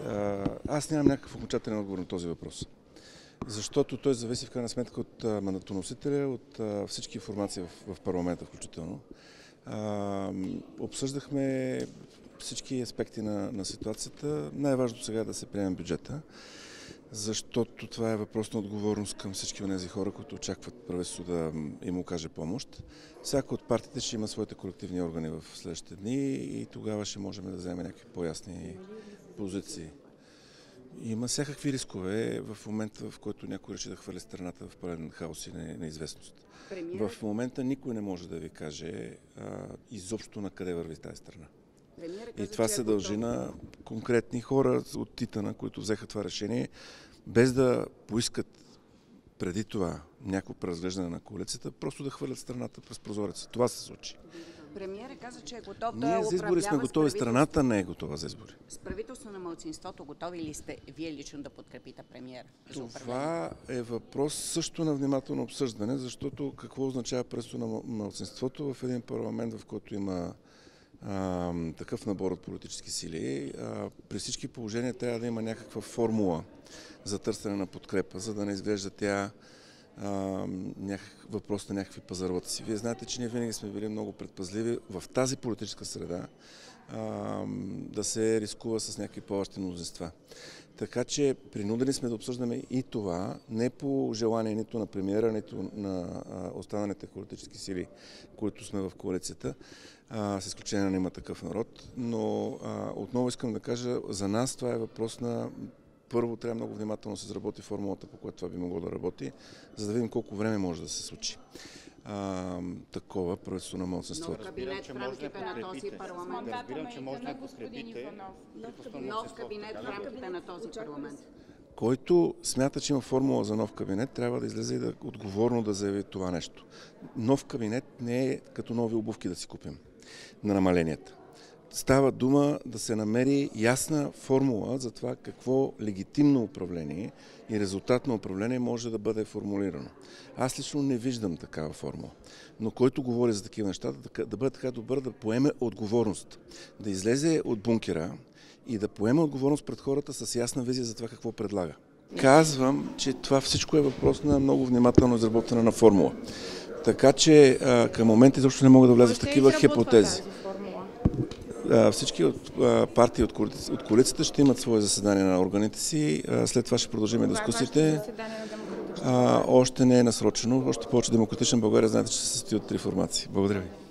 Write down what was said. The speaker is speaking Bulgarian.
Аз нямам някакъв окончателен отговор на този въпрос. Защото той зависи в крайна сметка от мандатоносителя, от всички информации в парламента включително. Обсъждахме всички аспекти на ситуацията. Най-важното сега е да се приеме бюджета, защото това е въпрос на отговорност към всички от тези хора, които очакват правителството да им окаже помощ. Всяка от партиите ще има своите колективни органи в следващите дни и тогава ще можем да вземем някакви по-ясни позиции. Има всякакви рискове в момента, в който някой реши да хвърли страната в пълен хаос и неизвестност. В момента никой не може да ви каже изобщо на къде върви тази страна. И това се дължи на конкретни хора от Титана, които взеха това решение, без да поискат преди това някакво преразглеждане на коалицията, просто да хвърлят страната през прозореца. Това се случи. Премиерът каза, че е готов да Ние за избори сме готови, страната не е готова за избори. С правителство на малцинството готови ли сте вие лично да подкрепите премиера? Това е въпрос също на внимателно обсъждане, защото какво означава правителство на малцинството в един парламент, в който има такъв набор от политически сили. При всички положения трябва да има някаква формула за търсене на подкрепа, за да не изглежда тя въпрос на някакви пазарлъци. Вие знаете, че ние винаги сме били много предпазливи в тази политическа среда да се рискува с някакви по-общи мнозинства. Така че принудени сме да обсъждаме и това, не по желание нито на премиера, нито на останалите политически сили, които сме в коалицията, с изключение на Има такъв народ. Но отново искам да кажа, за нас това е въпрос на първо трябва много внимателно да се заработи формулата, по която това би могло да работи, за да видим колко време може да се случи такова правителство на малцинството. Кабинет в рамките на този парламент. Разбирам, че може да подкрепите нов кабинет в рамките на този парламент. Който смята, че има формула за нов кабинет, трябва да излезе и да отговорно да заяви това нещо. Нов кабинет не е като нови обувки да си купим на намаленията. Става дума да се намери ясна формула за това какво легитимно управление и резултатно управление може да бъде формулирано. Аз лично не виждам такава формула, но който говори за такива неща, да бъде така добър да поеме отговорност, да излезе от бункера и да поеме отговорност пред хората с ясна визия за това какво предлага. Казвам, че това всичко е въпрос на много внимателно изработване на формула. Така че към момента изобщо не мога да вляза в такива хипотези. Всички партии от коалицията ще имат свое заседание на органите си. След това ще продължим дискусиите. Още не е насрочено. Още повече Демократична България знаете, че се състои от 3 формации. Благодаря ви.